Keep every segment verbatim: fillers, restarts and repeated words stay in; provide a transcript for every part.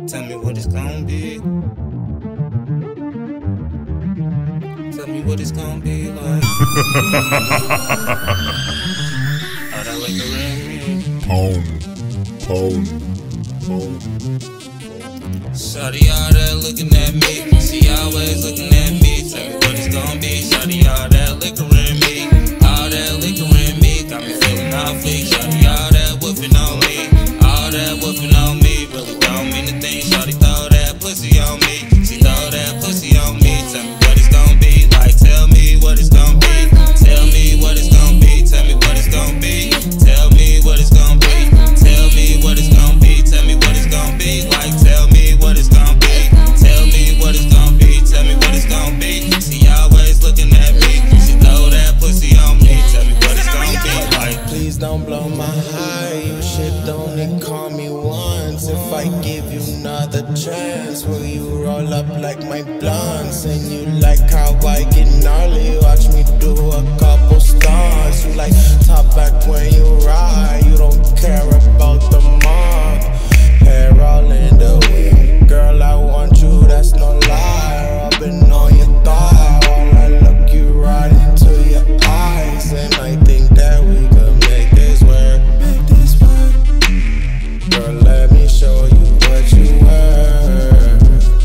Tell me what it's gonna be. Tell me what it's gonna be like. How that liquor in me. Pone, pone, pone. Shawty all that looking at me. She always looking at me. Tell me what it's gonna be. Shawty all that liquor in me. All that liquor in me. Got me feeling all fake. Shawty all that woofing on me. All that woofing on me. Really don't mean a thing. Shawty throw that pussy on me. She throw that pussy on me. Tell me what it's gonna be like. Tell me what it's gonna be. Tell me what it's gonna be. Tell me what it's gonna be. Tell me what it's gonna be. Tell me what it's gonna be. Tell me what it's gonna be like. Tell me what it's gonna be. Tell me what it's gonna be. Tell me what it's gonna be. She always looking at me. She throw that pussy on me. Tell me what it's gonna be like. Please don't blow my high. You should only call me once. If I give you another chance, will you roll up like my blunts? And you like how I get gnarly. Watch me do a couple stunts. You like top back when you ride. You don't care about the mark. Hair all in the wind. Girl, I want you, that's no lie. Rubbing on your thigh while I look you right into your eyes. And I think that we could make this work. Make this work. Girl, let me show you what you were.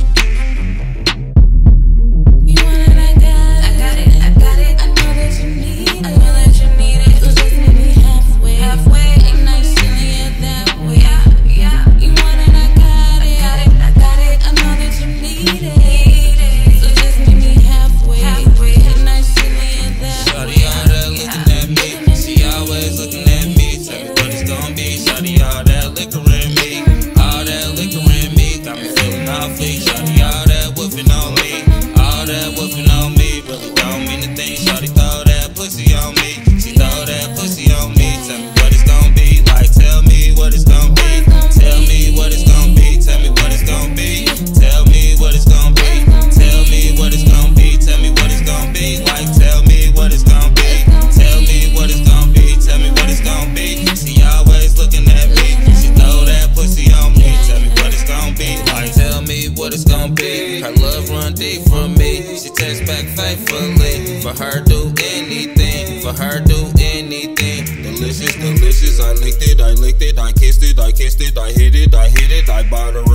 You want it, I got it. I got it, I got it. I know that you need it. I know that you need it. So just meet me halfway. Halfway. Ain't nice feeling it that way. Yeah, yeah. You want it, I got it. I got it, I got it. I know that you need it. So just meet me halfway. Halfway. Ain't nice feeling it that way. Shawty all that looking at me. She always looking at me. Tell me what it's gonna be. Shawty all that liquor in me. All that liquor in me. Got me feeling all fake. Shawty all that woofing on me. All that woofing on me. Really don't mean a thing. Shawty throw that pussy on me. She throw that pussy on me. Tell me what it's gonna be like. Tell me what it's gonna be. Tell me what it's gonna be. Tell me what it's gonna be. Tell me what it's gonna be. Tell me what it's gonna be. Tell me what it's gonna be like. Tell me what it's gonna be. Tell me what it's gonna be. Tell me what it's gonna be. She always looking at me. She throw that pussy on me. Tell me what it's gonna be like. Tell me what it's gonna be. Her love run deep for me. She text back faithfully. For her do anything. For her do anything. Delicious, delicious. I licked it, I licked it, I kissed it, I kissed it, I hit it, I hit it. I bought her